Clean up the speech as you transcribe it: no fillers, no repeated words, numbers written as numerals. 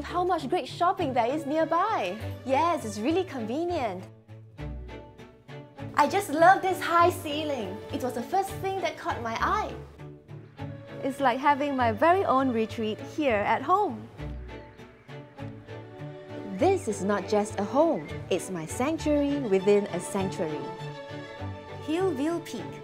believe how much great shopping there is nearby. Yes, it's really convenient. I just love this high ceiling. It was the first thing that caught my eye. It's like having my very own retreat here at home. This is not just a home, it's my sanctuary within a sanctuary. Hillview Peak.